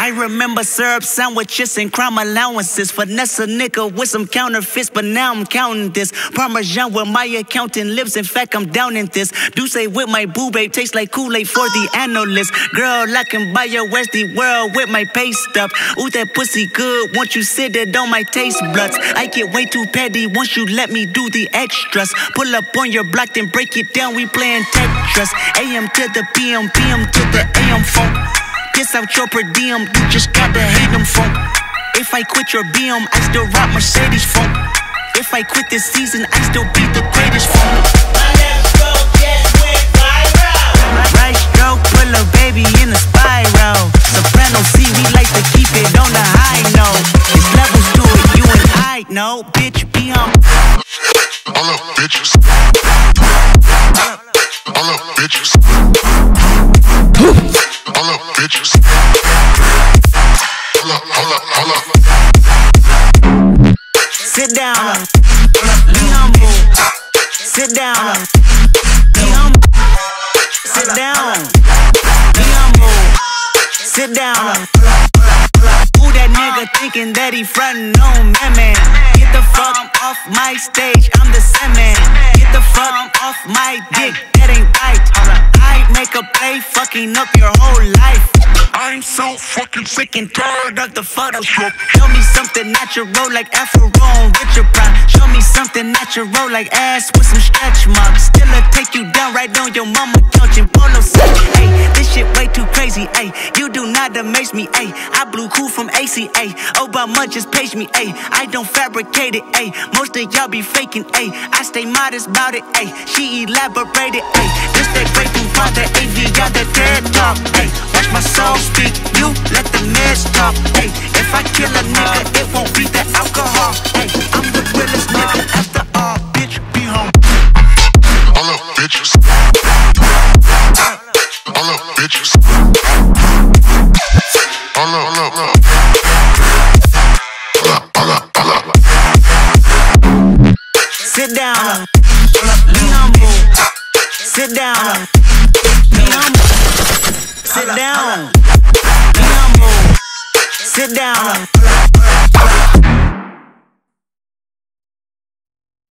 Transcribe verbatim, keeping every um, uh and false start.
I remember syrup sandwiches and crime allowances. Finesse a nigga with some counterfeits, but now I'm counting this. Parmesan where my accountant lives, in fact I'm down in this. Do say with my boo babe, tastes like Kool-Aid for the analyst. Girl, I can buy your Westie world with my pay stub. Ooh, that pussy good, once you sit it on my taste buds. I get way too petty once you let me do the extras. Pull up on your block, then break it down, we playing Tetris. A M to the P M, P M to the A M phone. Piss out your per diem, you just gotta hate them phone. If I quit your B M, I still rock Mercedes phone. If I quit this season, I still be the greatest phone. My left stroke just went viral. Right stroke, put a baby in a spiral. Soprano C, we like to keep it on the high note. It's levels to it, you and I know. Bitch, be on. All up, bitches. All up, bitches. All up, bitches. Hold up, hold up, hold up. Sit down. Be humble. Sit down. Be humble. Sit down. Be humble. Sit down. Who that nigga thinking that he frontin' on me, man? Get the fuck off my stage, I'm the Sandman. Get the fuck off my dick, that ain't right. I make a play, fucking up your whole life. I'm so fucking sick and tired of the Photoshop. Show me something natural like Afro on Richard Prime. Show me something natural like ass with some stretch marks. Still a take you down right on your mama couch in polo set. Ay, this shit way too crazy. Ay, you do not amaze me. Ay, I blew cool from A C A. Obama just page me. Ay, I don't fabricate it. Ay, most of y'all be faking. Ay, I stay modest about it. Ay, she elaborated. Ay, this that great thing from the A V got the TED talk. Ay, watch my soul speak, you let the meds talk. Ay, if I kill a nigga, it won't be the alcohol. Ay, I'm the realest nigga after all. Bitch, be home. All up, bitches. All up, bitches. All up, all up, all up. All up, all up, all up. Sit down. Be humble. Sit down. Be humble. Sit down. Be humble. Sit down.